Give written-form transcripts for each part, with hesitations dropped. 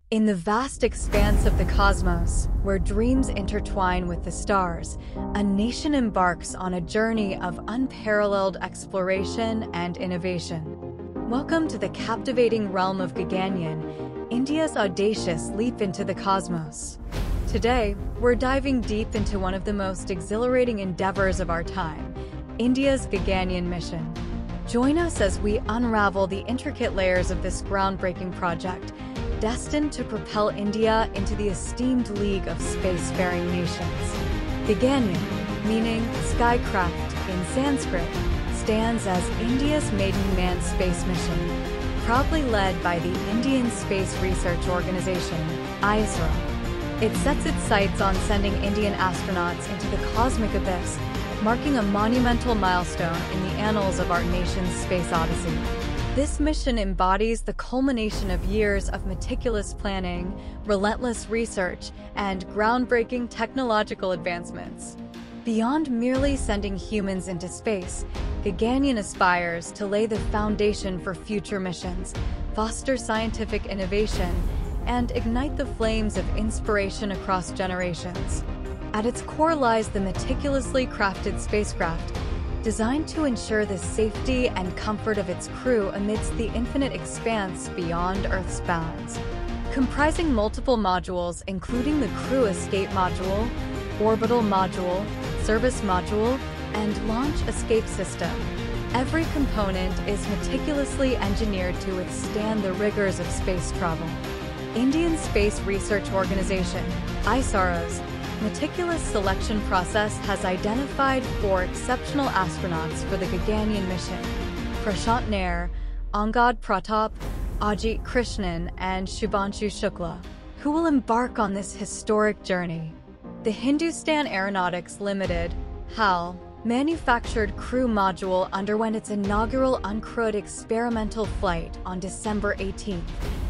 In the vast expanse of the cosmos, where dreams intertwine with the stars, a nation embarks on a journey of unparalleled exploration and innovation. Welcome to the captivating realm of Gagan Yaan, India's audacious leap into the cosmos. Today, we're diving deep into one of the most exhilarating endeavors of our time, India's Gagan Yaan mission. Join us as we unravel the intricate layers of this groundbreaking project, destined to propel India into the esteemed league of spacefaring nations. Gagan Yaan, meaning skycraft in Sanskrit, stands as India's maiden manned space mission, proudly led by the Indian Space Research Organization, ISRO. It sets its sights on sending Indian astronauts into the cosmic abyss, marking a monumental milestone in the annals of our nation's space odyssey. This mission embodies the culmination of years of meticulous planning, relentless research, and groundbreaking technological advancements. Beyond merely sending humans into space, Gagan Yaan aspires to lay the foundation for future missions, foster scientific innovation, and ignite the flames of inspiration across generations. At its core lies the meticulously crafted spacecraft, designed to ensure the safety and comfort of its crew amidst the infinite expanse beyond Earth's bounds. Comprising multiple modules including the crew escape module, orbital module, service module, and launch escape system, every component is meticulously engineered to withstand the rigors of space travel. Indian Space Research Organization, ISRO's meticulous selection process has identified 4 exceptional astronauts for the Gagan Yaan mission: Prashant Nair, Angad Pratap, Ajit Krishnan, and Shubhanshu Shukla, who will embark on this historic journey. The Hindustan Aeronautics Limited, HAL, manufactured crew module underwent its inaugural uncrewed experimental flight on December 18,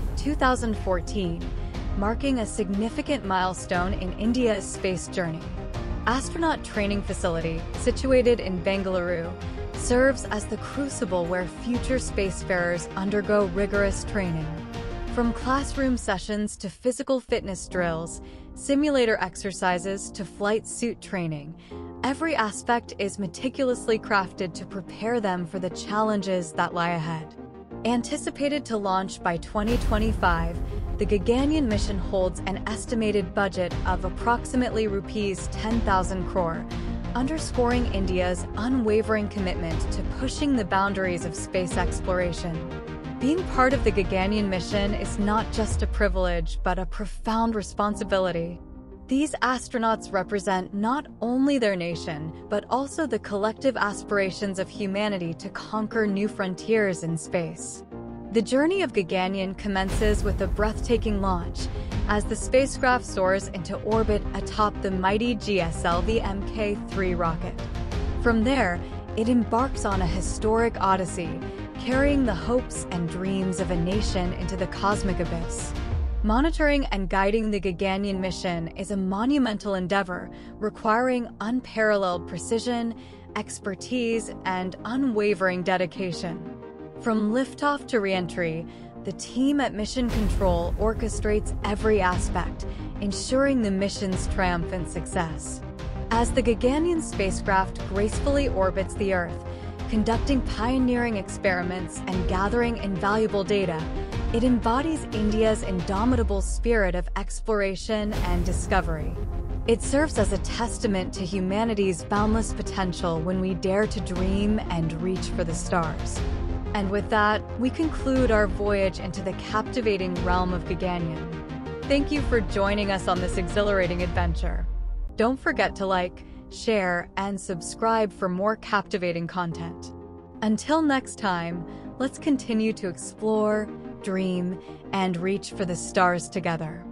2014, marking a significant milestone in India's space journey. Astronaut Training Facility, situated in Bengaluru, serves as the crucible where future spacefarers undergo rigorous training. From classroom sessions to physical fitness drills, simulator exercises to flight suit training, every aspect is meticulously crafted to prepare them for the challenges that lie ahead. Anticipated to launch by 2025, the Gagan Yaan mission holds an estimated budget of approximately Rs 10,000 crore, underscoring India's unwavering commitment to pushing the boundaries of space exploration. Being part of the Gagan Yaan mission is not just a privilege, but a profound responsibility. These astronauts represent not only their nation, but also the collective aspirations of humanity to conquer new frontiers in space. The journey of Gagan Yaan commences with a breathtaking launch, as the spacecraft soars into orbit atop the mighty GSLV Mk3 rocket. From there, it embarks on a historic odyssey, carrying the hopes and dreams of a nation into the cosmic abyss. Monitoring and guiding the Gagan Yaan mission is a monumental endeavor requiring unparalleled precision, expertise, and unwavering dedication. From liftoff to re-entry, the team at Mission Control orchestrates every aspect, ensuring the mission's triumphant success. As the Gagan Yaan spacecraft gracefully orbits the Earth, conducting pioneering experiments and gathering invaluable data, it embodies India's indomitable spirit of exploration and discovery. It serves as a testament to humanity's boundless potential when we dare to dream and reach for the stars. And with that, we conclude our voyage into the captivating realm of Gagan Yaan. Thank you for joining us on this exhilarating adventure. Don't forget to like, share, and subscribe for more captivating content. Until next time, let's continue to explore, dream, and reach for the stars together.